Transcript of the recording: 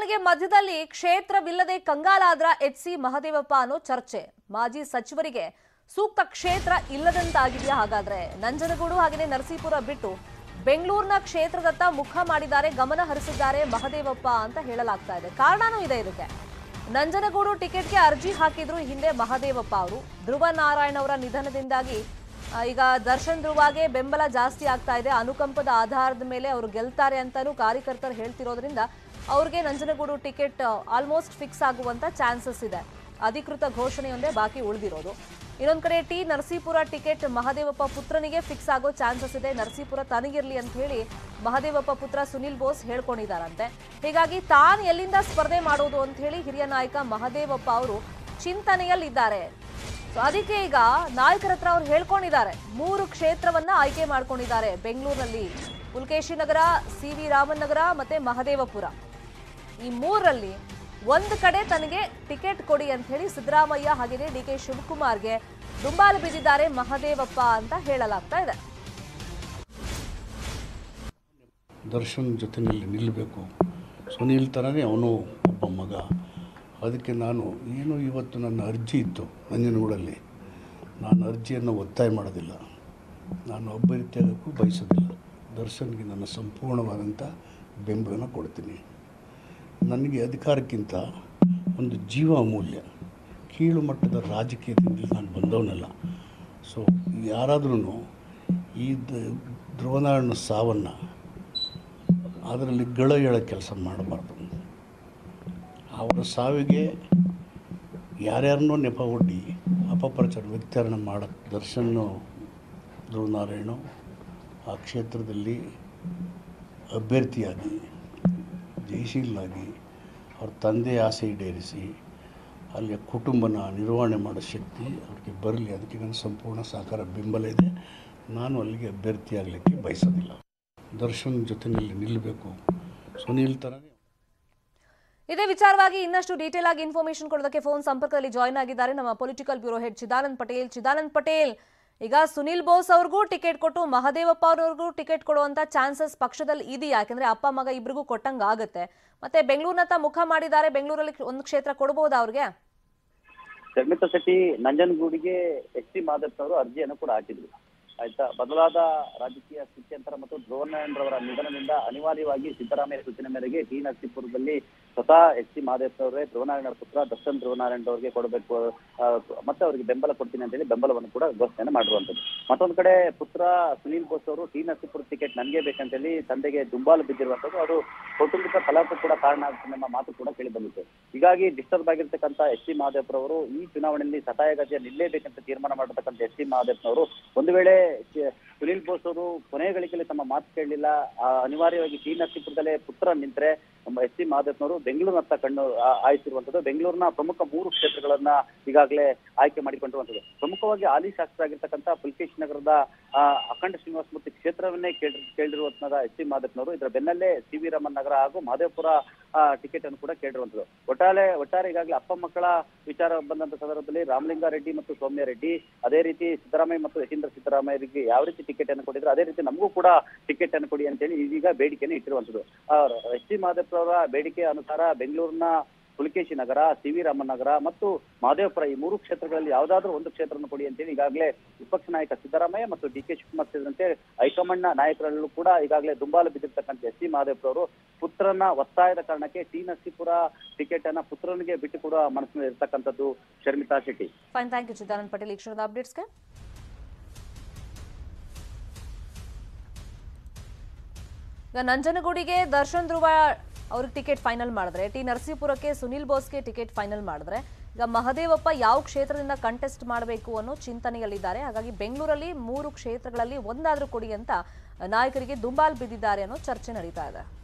ಚುನಾವಣೆಗೆ ಮಧ್ಯದಲ್ಲಿ ಕ್ಷೇತ್ರವಿಲ್ಲದೆ ಕಂಗಾಲಾದ್ರ ಎಚ್.ಸಿ. ಮಹದೇವಪ್ಪ ಅನ್ನೋ ಚರ್ಚೆ. ಮಾಜಿ ಸಚಿವರಿಗೆ ಸೂಕ್ತ ಕ್ಷೇತ್ರ ಇಲ್ಲದಂತಾಗಿದೆಯಾ? ಹಾಗಾದ್ರೆ ನಂಜನಗೂಡು ಹಾಗೆಯೇ ನರಸೀಪುರ ಬಿಟ್ಟು ಬೆಂಗಳೂರಿನ ಕ್ಷೇತ್ರದತ್ತ ಮುಖ ಮಾಡಿದ್ದಾರೆ, ಗಮನ ಹರಿಸಿದ್ದಾರೆ ಮಹದೇವಪ್ಪ ಅಂತ ಹೇಳಲಾಗ್ತಾ ಇದೆ. ಕಾರಣನೂ ಇದೆ ಇದಕ್ಕೆ. ನಂಜನಗೂಡು ಟಿಕೆಟ್ಗೆ ಅರ್ಜಿ ಹಾಕಿದ್ರು ಹಿಂದೆ ಮಹದೇವಪ್ಪ ಅವರು. ಧ್ರುವ ನಾರಾಯಣ್ ಅವರ ನಿಧನದಿಂದಾಗಿ ಈಗ ದರ್ಶನ್ ಧ್ರುವಗೆ ಬೆಂಬಲ ಜಾಸ್ತಿ ಆಗ್ತಾ ಇದೆ. ಅನುಕಂಪದ ಆಧಾರದ ಮೇಲೆ ಅವರು ಗೆಲ್ತಾರೆ ಅಂತಾನೂ ಕಾರ್ಯಕರ್ತರು ಹೇಳ್ತಿರೋದ್ರಿಂದ ಅವ್ರಿಗೆ ನಂಜನಗೂಡು ಟಿಕೆಟ್ ಆಲ್ಮೋಸ್ಟ್ ಫಿಕ್ಸ್ ಆಗುವಂತ ಚಾನ್ಸಸ್ ಇದೆ. ಅಧಿಕೃತ ಘೋಷಣೆಯೊಂದೇ ಬಾಕಿ ಉಳಿದಿರೋದು. ಇನ್ನೊಂದು ಕಡೆ ಟಿ ನರಸೀಪುರ ಟಿಕೆಟ್ ಮಹದೇವಪ್ಪ ಪುತ್ರನಿಗೆ ಫಿಕ್ಸ್ ಆಗೋ ಚಾನ್ಸಸ್ ಇದೆ. ನರಸೀಪುರ ತನಗಿರ್ಲಿ ಅಂತ ಹೇಳಿ ಮಹದೇವಪ್ಪ ಪುತ್ರ ಸುನಿಲ್ ಬೋಸ್ ಹೇಳ್ಕೊಂಡಿದ್ದಾರಂತೆ. ಹೀಗಾಗಿ ತಾನು ಎಲ್ಲಿಂದ ಸ್ಪರ್ಧೆ ಮಾಡೋದು ಅಂತ ಹೇಳಿ ಹಿರಿಯ ನಾಯಕ ಮಹದೇವಪ್ಪ ಅವರು ಚಿಂತನೆಯಲ್ಲಿದ್ದಾರೆ. ಅದಕ್ಕೆ ಈಗ ನಾಯಕರ ಹತ್ರ ಅವ್ರು ಹೇಳ್ಕೊಂಡಿದ್ದಾರೆ. 3 ಕ್ಷೇತ್ರವನ್ನ ಆಯ್ಕೆ ಮಾಡ್ಕೊಂಡಿದ್ದಾರೆ ಬೆಂಗಳೂರಿನಲ್ಲಿ. ಪುಲಕೇಶಿ ನಗರ, ಸಿ.ವಿ. ರಾಮನ್ ನಗರ ಮತ್ತೆ ಮಹದೇವಪುರ. ಈ 3ರಲ್ಲಿ ಒಂದು ಕಡೆ ತನಗೆ ಟಿಕೆಟ್ ಕೊಡಿ ಅಂತ ಹೇಳಿ ಸಿದ್ದರಾಮಯ್ಯ ಹಾಗೆಯೇ ಡಿ.ಕೆ. ಶಿವಕುಮಾರ್ಗೆ ದುಂಬಾಲು ಬಿದ್ದಿದ್ದಾರೆ ಮಹದೇವಪ್ಪ ಅಂತ ಹೇಳಲಾಗ್ತಾ ಇದೆ. ದರ್ಶನ್ ಜೊತೆಯಲ್ಲಿ ನಿಲ್ಲಬೇಕು, ಸುನೀಲ್ ಥರನೇ ಅವನು ಒಬ್ಬ ಮಗ. ಅದಕ್ಕೆ ನಾನು ಇವತ್ತು ನನ್ನ ಅರ್ಜಿ ಇತ್ತು ನಂಜನಗೂಡಲ್ಲಿ. ನಾನು ಅರ್ಜಿಯನ್ನು ಒತ್ತಾಯ ಮಾಡೋದಿಲ್ಲ, ನಾನು ಅಭ್ಯರ್ಥಿಯಾಗಕ್ಕೂ ಬಯಸೋದಿಲ್ಲ. ದರ್ಶನ್ಗೆ ನನ್ನ ಸಂಪೂರ್ಣವಾದಂಥ ಬೆಂಬಲನ ಕೊಡ್ತೀನಿ. ನನಗೆ ಅಧಿಕಾರಕ್ಕಿಂತ ಒಂದು ಜೀವ ಅಮೂಲ್ಯ. ಕೀಳು ಮಟ್ಟದ ರಾಜಕೀಯದಿಂದ ನಾನು ಬಂದವನಲ್ಲ. ಸೊ ಯಾರಾದ್ರೂ ಈ ಧ್ರುವನಾರಾಯಣ ಸಾವನ್ನು ಅದರಲ್ಲಿ ಗಳ ಹೇಳೋ ಕೆಲಸ ಮಾಡಬಾರ್ದು. ಅವರ ಸಾವಿಗೆ ಯಾರ್ಯಾರನ್ನೋ ನೆಪ ಒಡ್ಡಿ ಅಪಪ್ರಚಾರ ವ್ಯಕ್ತೀಕರಣ ಮಾಡೋ ದರ್ಶನ್ನು ಧ್ರುವನಾರಾಯಣ ಆ ಕ್ಷೇತ್ರದಲ್ಲಿ ಅಭ್ಯರ್ಥಿಯಾಗಿ ಜಯಶೀಲನಾಗಿ ಅವ್ರ ತಂದೆ ಆಸೆ ಈಡೇರಿಸಿ ಅಲ್ಲಿಯ ಕುಟುಂಬನ ನಿರ್ವಹಣೆ ಮಾಡೋ ಶಕ್ತಿ ಅವ್ರಿಗೆ ಬರಲಿ. ಅದಕ್ಕೆ ನನ್ನ ಸಂಪೂರ್ಣ ಸಹಕಾರ ಬೆಂಬಲ ಇದೆ. ನಾನು ಅಲ್ಲಿಗೆ ಅಭ್ಯರ್ಥಿಯಾಗಲಿಕ್ಕೆ ಬಯಸೋದಿಲ್ಲ. ದರ್ಶನ್ ಜೊತೆಯಲ್ಲಿ ನಿಲ್ಲಬೇಕು, ಸುನೀಲ್ ಥರನೇ. ಇದೇ ವಿಚಾರವಾಗಿ ಇನ್ನಷ್ಟು ಡೀಟೇಲ್ ಆಗಿ ಇನ್ಫಾರ್ಮೇಶನ್ ಕೊಡೋದಕ್ಕೆ ಫೋನ್ ಸಂಪರ್ಕದಲ್ಲಿ ಜಾಯ್ನ್ ಆಗಿದ್ದಾರೆ ನಮ್ಮ political bureau head Chidanand Patel. ಈಗ ಸುನಿಲ್ ಬೋಸ್ ಅವ್ರಿಗೂ ಟಿಕೆಟ್ ಕೊಟ್ಟು ಮಹದೇವಪ್ಪ ಅವ್ರಿಗೂ ಟಿಕೆಟ್ ಕೊಡುವಂತ ಚಾನ್ಸಸ್ ಪಕ್ಷದಲ್ಲಿ ಇದೆಯಾ? ಯಾಕಂದ್ರೆ ಅಪ್ಪ ಮಗ ಇಬ್ರಿಗೂ ಕೊಟ್ಟಂಗ ಆಗುತ್ತೆ. ಮತ್ತೆ ಬೆಂಗಳೂರಿನತ್ತ ಮುಖ ಮಾಡಿದ್ದಾರೆ, ಬೆಂಗಳೂರಲ್ಲಿ ಒಂದು ಕ್ಷೇತ್ರ ಕೊಡಬಹುದಾ ಅವ್ರಿಗೆ? ಶರ್ಮಿತಾ ಶೆಟ್ಟಿ ನಂಜನಗೂಡಿಗೆ ಎಚ್.ಸಿ. ಮಹದೇವಪ್ಪ ಅವರು ಅರ್ಜಿಯನ್ನು ಕೂಡ ಹಾಕಿದ್ರು. ಆಯ್ತಾ, ಬದಲಾದ ರಾಜಕೀಯ ಸ್ಥಿತ್ಯಂತರ ಮತ್ತು ಧ್ರುವನಾರಾಯಣರವರ ನಿಧನದಿಂದ ಅನಿವಾರ್ಯವಾಗಿ ಸಿದ್ದರಾಮಯ್ಯ ಸೂಚನೆ ಮೇರೆಗೆ ಟಿ ನರಸೀಪುರದಲ್ಲಿ ಸ್ವತಃ ಎಚ್.ಸಿ. ಮಹದೇವಪ್ಪ ಅವರೇ ಧ್ರುವನಾರಾಯಣ ಪುತ್ರ ದರ್ಶನ್ ಧ್ರುವನಾರಾಯಣ ಅವರಿಗೆ ಕೊಡಬೇಕು, ಮತ್ತೆ ಅವರಿಗೆ ಬೆಂಬಲ ಕೊಡ್ತೀನಿ ಅಂತ ಹೇಳಿ ಬೆಂಬಲವನ್ನು ಕೂಡ ಘೋಷಣೆ ಮಾಡಿರುವಂತದ್ದು. ಮತ್ತೊಂದು ಕಡೆ ಪುತ್ರ ಸುನೀಲ್ ಬೋಸ್ ಅವರು ಟಿ ನರಸೀಪುರ ಟಿಕೆಟ್ ನನಗೆ ಬೇಕಂತ ಹೇಳಿ ತಂದೆಗೆ ದುಂಬಾಲು ಬಿದ್ದಿರುವಂತದ್ದು. ಅದು ಕೌಟುಂಬಿಕ ಕಲಹಕ್ಕೂ ಕೂಡ ಕಾರಣ ಆಗುತ್ತೆ ಎಂಬ ಮಾತು ಕೂಡ ಕೇಳಿ ಬಂದಿತ್ತು. ಹೀಗಾಗಿ ಡಿಸ್ಟರ್ಬ್ ಆಗಿರ್ತಕ್ಕಂಥ ಎಚ್.ಸಿ. ಮಹದೇವಪ್ಪರವರು ಈ ಚುನಾವಣೆಯಲ್ಲಿ ಸತಾಯಗತಿಯ ನಿಲ್ಲೇಬೇಕಂತ ತೀರ್ಮಾನ ಮಾಡಿರ್ತಕ್ಕಂಥ ಎಚ್.ಸಿ. ಮಹದೇವಪ್ಪನವರು ಒಂದು ವೇಳೆ ಸುನೀಲ್ ಬೋಸ್ ಅವರು ಕೊನೆಯ ಗಳಿಗೆಯಲ್ಲಿ ತಮ್ಮ ಮಾತು ಕೇಳಲಿಲ್ಲ, ಅನಿವಾರ್ಯವಾಗಿ ಟಿ ನರಸೀಪುರದಲ್ಲೇ ಪುತ್ರ ನಿಂತರೆ ಎಚ್.ಸಿ. ಮಹದೇವಪ್ಪನವರು ಬೆಂಗಳೂರಿನತ್ತ ಕಣ್ಣು ಆಯಿಸಿರುವಂತದ್ದು. ಬೆಂಗಳೂರಿನ ಪ್ರಮುಖ 3 ಕ್ಷೇತ್ರಗಳನ್ನ ಈಗಾಗಲೇ ಆಯ್ಕೆ ಮಾಡಿಕೊಂಡಿರುವಂತದ್ದು. ಪ್ರಮುಖವಾಗಿ ಹಾಲಿ ಶಾಸಕರಾಗಿರ್ತಕ್ಕಂಥ ಪುಲಕೇಶಿ ನಗರದ ಅಖಂಡ ಶ್ರೀನಿವಾಸಮೂರ್ತಿ ಕ್ಷೇತ್ರವನ್ನೇ ಕೇಳಿರುವಂತಹ ಎಚ್.ಸಿ. ಮಹದೇವಪ್ಪನವರು ಇದರ ಬೆನ್ನಲ್ಲೇ ಸಿ.ವಿ. ರಾಮನ್ ನಗರ ಹಾಗೂ ಮಹದೇವಪುರ ಟಿಕೆಟ್ ಅನ್ನು ಕೂಡ ಕೇಳಿರುವಂತದ್ದು. ಒಟ್ಟಾರೆ ಈಗಾಗಲೇ ಅಪ್ಪ ಮಕ್ಕಳ ವಿಚಾರ ಬಂದಂತ ಸಂದರ್ಭದಲ್ಲಿ ರಾಮಲಿಂಗಾರೆಡ್ಡಿ ಮತ್ತು ಸೌಮ್ಯ ರೆಡ್ಡಿ, ಅದೇ ರೀತಿ ಸಿದ್ದರಾಮಯ್ಯ ಮತ್ತು ಯತೀಂದ್ರ ಸಿದ್ದರಾಮಯ್ಯರಿಗೆ ಯಾವ ರೀತಿ ಟಿಕೆಟ್ ಅನ್ನು ಕೊಟ್ಟಿದ್ರು ಅದೇ ರೀತಿ ನಮಗೂ ಕೂಡ ಟಿಕೆಟ್ ಅನ್ನು ಕೊಡಿ ಅಂತೇಳಿ ಇದೀಗ ಬೇಡಿಕೆಯನ್ನು ಇಟ್ಟಿರುವಂತದ್ದು. ಎಚ್.ಸಿ. ಮಹದೇವಪ್ಪ ಅವರ ಬೇಡಿಕೆ ಅನುಸಾರ ಬೆಂಗಳೂರಿನ ಪುಲಕೇಶಿ ನಗರ, ಸಿ.ವಿ. ರಾಮನ್ ನಗರ ಮತ್ತು ಮಹದೇವಪುರ ಈ 3 ಕ್ಷೇತ್ರಗಳಲ್ಲಿ ಯಾವುದಾದ್ರೂ ಒಂದು ಕ್ಷೇತ್ರವನ್ನು ಕೊಡಿ ಅಂತೇಳಿ ಈಗಾಗಲೇ ವಿಪಕ್ಷ ನಾಯಕ ಸಿದ್ದರಾಮಯ್ಯ ಮತ್ತು ಡಿ.ಕೆ. ಶಿವಕುಮಾರ್ ಸೇರಿದಂತೆ ಹೈಕಮಾಂಡ್ನ ನಾಯಕರಲ್ಲೂ ಕೂಡ ಈಗಾಗಲೇ ದುಂಬಾಲು ಬಿದ್ದಿರ್ತಕ್ಕಂಥ ಎಚ್.ಸಿ. ಮಹದೇವಪ್ಪ ಅವರು ಪುತ್ರನ ಒತ್ತಾಯದ ಕಾರಣಕ್ಕೆ ಟಿ ನರಸೀಪುರ ಟಿಕೆಟ್ ಅನ್ನ ಪುತ್ರನಿಗೆ ಬಿಟ್ಟು ಕೊಡುವ ಮನಸ್ಸಿನಲ್ಲಿ ಇರ್ತಕ್ಕಂಥದ್ದು. Sharmita Shetty. Fine, thank you Chidanand Patel ಈ ಕ್ಷಣದ ಅಪ್ಡೇಟ್ಸ್ಗೆ. ಈಗ ನಂಜನಗೂಡಿಗೆ ದರ್ಶನ್ ಧ್ರುವ ಅವ್ರಿಗೆ ಟಿಕೆಟ್ ಫೈನಲ್ ಮಾಡಿದ್ರೆ, ಟಿ ನರಸೀಪುರಕ್ಕೆ ಸುನಿಲ್ ಬೋಸ್ಗೆ ಟಿಕೆಟ್ ಫೈನಲ್ ಮಾಡಿದ್ರೆ, ಈಗ ಮಹದೇವಪ್ಪ ಯಾವ ಕ್ಷೇತ್ರದಿಂದ ಕಂಟೆಸ್ಟ್ ಮಾಡಬೇಕು ಅನ್ನೋ ಚಿಂತನೆಯಲ್ಲಿದ್ದಾರೆ. ಹಾಗಾಗಿ ಬೆಂಗಳೂರಲ್ಲಿ 3 ಕ್ಷೇತ್ರಗಳಲ್ಲಿ ಒಂದಾದ್ರೂ ಕೊಡಿ ಅಂತ ನಾಯಕರಿಗೆ ದುಂಬಾಲು ಬಿದ್ದಿದ್ದಾರೆ ಅನ್ನೋ ಚರ್ಚೆ ನಡೀತಾ ಇದೆ.